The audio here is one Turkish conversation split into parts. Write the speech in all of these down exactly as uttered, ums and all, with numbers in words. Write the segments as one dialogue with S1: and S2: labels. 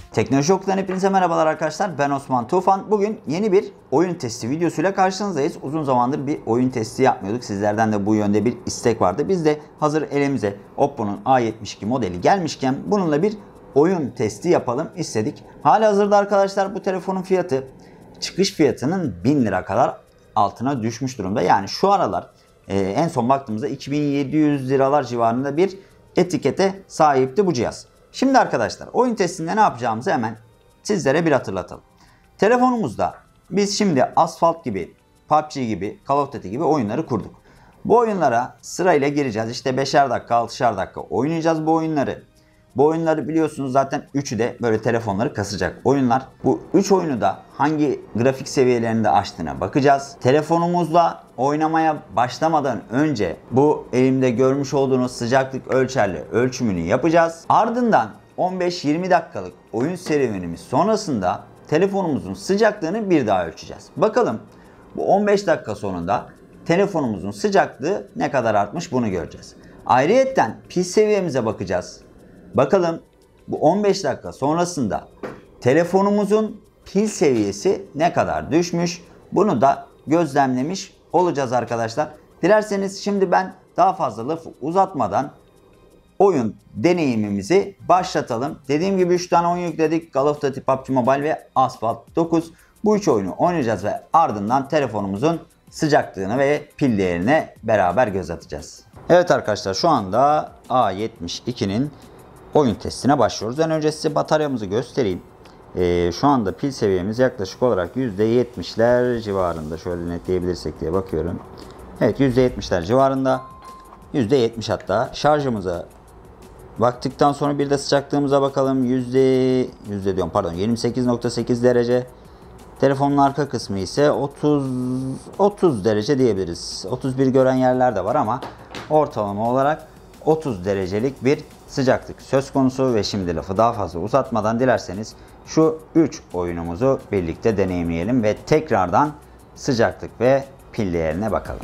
S1: Teknoloji Okulu'dan hepinize merhabalar arkadaşlar. Ben Osman Tufan. Bugün yeni bir oyun testi videosuyla karşınızdayız. Uzun zamandır bir oyun testi yapmıyorduk. Sizlerden de bu yönde bir istek vardı. Biz de hazır elimize Oppo'nun A yetmiş iki modeli gelmişken bununla bir oyun testi yapalım istedik. Halihazırda arkadaşlar bu telefonun fiyatı çıkış fiyatının bin lira kadar altına düşmüş durumda. Yani şu aralar e, en son baktığımızda iki bin yedi yüz liralar civarında bir etikete sahipti bu cihaz. Şimdi arkadaşlar oyun testinde ne yapacağımızı hemen sizlere bir hatırlatalım. Telefonumuzda biz şimdi Asphalt gibi, P U B G gibi, Call of Duty gibi oyunları kurduk. Bu oyunlara sırayla gireceğiz. İşte beşer dakika, altışar dakika oynayacağız bu oyunları. Bu oyunları biliyorsunuz zaten üçü de böyle telefonları kasacak oyunlar. Bu üç oyunu da hangi grafik seviyelerinde açtığına bakacağız. Telefonumuzla oynamaya başlamadan önce bu elimde görmüş olduğunuz sıcaklık ölçerle ölçümünü yapacağız. Ardından on beş yirmi dakikalık oyun serüvenimiz sonrasında telefonumuzun sıcaklığını bir daha ölçeceğiz. Bakalım bu on beş dakika sonunda telefonumuzun sıcaklığı ne kadar artmış bunu göreceğiz. Ayrıyetten pil seviyemize bakacağız. Bakalım bu on beş dakika sonrasında telefonumuzun pil seviyesi ne kadar düşmüş bunu da gözlemlemiş olacağız arkadaşlar. Dilerseniz şimdi ben daha fazla lafı uzatmadan oyun deneyimimizi başlatalım. Dediğim gibi üç tane oyun yükledik. Call of Duty, P U B G Mobile ve Asphalt dokuz. Bu üç oyunu oynayacağız ve ardından telefonumuzun sıcaklığını ve pil değerine beraber göz atacağız. Evet arkadaşlar şu anda A yetmiş ikinin oyun testine başlıyoruz. En önce size bataryamızı göstereyim. Ee, şu anda pil seviyemiz yaklaşık olarak yüzde yetmişler civarında. Şöyle netleyebilirsek diye bakıyorum. Evet yüzde yetmişler civarında. yüzde yetmiş hatta. Şarjımıza baktıktan sonra bir de sıcaklığımıza bakalım. Yüzde, yüzde diyorum pardon yirmi sekiz nokta sekiz derece. Telefonun arka kısmı ise otuz otuz derece diyebiliriz. otuz bir gören yerler de var ama ortalama olarak otuz derecelik bir sıcaklık söz konusu ve şimdi lafı daha fazla uzatmadan dilerseniz şu üç oyunumuzu birlikte deneyimleyelim ve tekrardan sıcaklık ve pil değerine bakalım.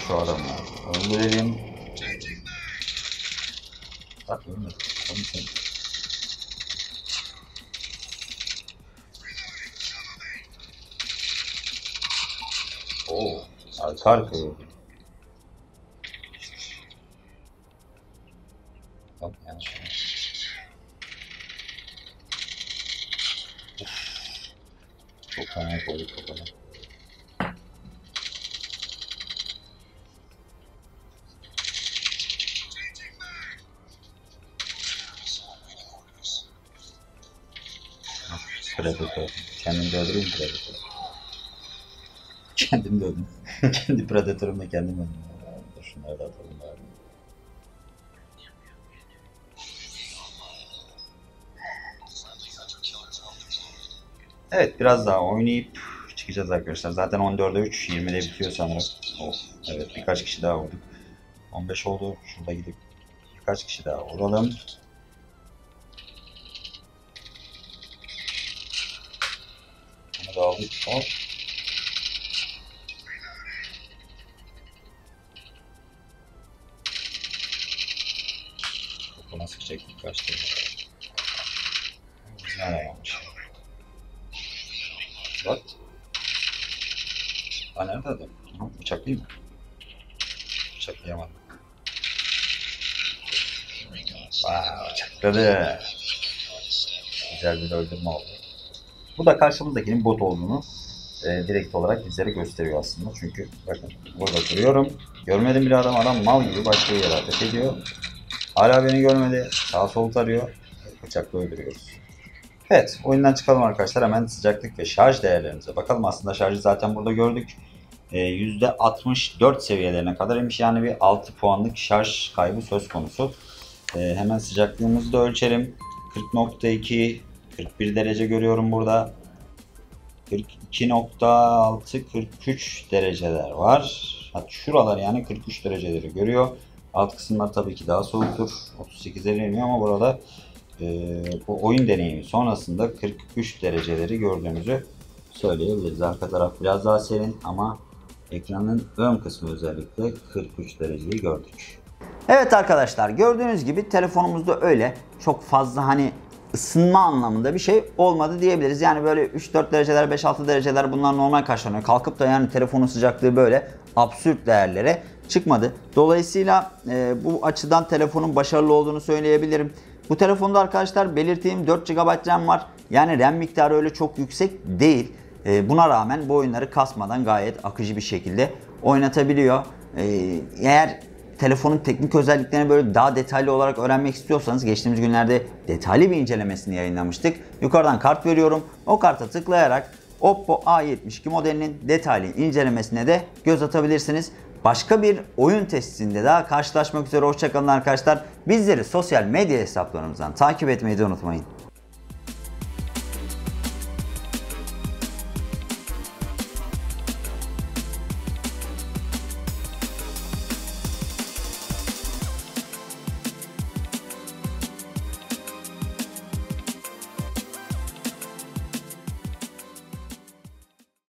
S1: şu adamı. Öldürelim. Bak ölmedi. Tamam sen. Oo, arka arkaya öldü. Bak yanlış. Çok fena koyduk kafana. Predator. Kendim de öldüreyim Predator. Kendim de öldüm. Kendi Predator'umla kendim öldüm. Dur şunları da atalım bari. Evet, biraz daha oynayıp çıkacağız arkadaşlar. Zaten on dörde üç, yirmide bitiyor sanırım. Oh, evet, birkaç kişi daha vurduk. on beş oldu. Şurada gidip birkaç kişi daha vuralım. Bunu da aldık. Hop. Topu nasıl çektik kaçtı. Güzel ayağmış. Bak. Ha nerede adam? Bıçaklayayım mı? Bıçaklayamadım. Vaa, bıçakladı. Güzel bir öldürme oldu. Bu da karşımızdakinin bot olduğunu e, direkt olarak bizlere gösteriyor aslında. Çünkü bakın burada duruyorum. Görmedim bir adam. Adam mal gibi başka bir yere ateş ediyor. Hala beni görmedi. Sağ sol tarıyor. Bıçakla öldürüyoruz. Evet, oyundan çıkalım arkadaşlar. Hemen sıcaklık ve şarj değerlerimize bakalım. Aslında şarjı zaten burada gördük. E, yüzde altmış dört seviyelerine kadar inmiş. Yani bir altı puanlık şarj kaybı söz konusu. E, hemen sıcaklığımızı da ölçelim. kırk nokta iki, kırk bir derece görüyorum burada. kırk iki nokta altı, kırk üç dereceler var. Hatta şuralar yani kırk üç dereceleri görüyor. Alt kısımlar tabii ki daha soğuktur. otuz sekize iniyor ama burada e, bu oyun deneyimi sonrasında kırk üç dereceleri gördüğümüzü söyleyebiliriz. Arka taraf biraz daha serin ama ekranın ön kısmı özellikle kırk üç dereceyi gördük. Evet arkadaşlar, gördüğünüz gibi telefonumuzda öyle çok fazla hani ısınma anlamında bir şey olmadı diyebiliriz. Yani böyle üç dört dereceler, beş altı dereceler bunlar normal karşılanıyor. Kalkıp da yani telefonun sıcaklığı böyle absürt değerlere çıkmadı. Dolayısıyla e, bu açıdan telefonun başarılı olduğunu söyleyebilirim. Bu telefonda arkadaşlar belirttiğim dört gigabayt RAM var. Yani RAM miktarı öyle çok yüksek değil. E, buna rağmen bu oyunları kasmadan gayet akıcı bir şekilde oynatabiliyor. E, eğer telefonun teknik özelliklerini böyle daha detaylı olarak öğrenmek istiyorsanız geçtiğimiz günlerde detaylı bir incelemesini yayınlamıştık. Yukarıdan kart veriyorum. O karta tıklayarak Oppo A yetmiş iki modelinin detaylı incelemesine de göz atabilirsiniz. Başka bir oyun testinde daha karşılaşmak üzere. Hoşçakalın arkadaşlar. Bizleri sosyal medya hesaplarımızdan takip etmeyi de unutmayın.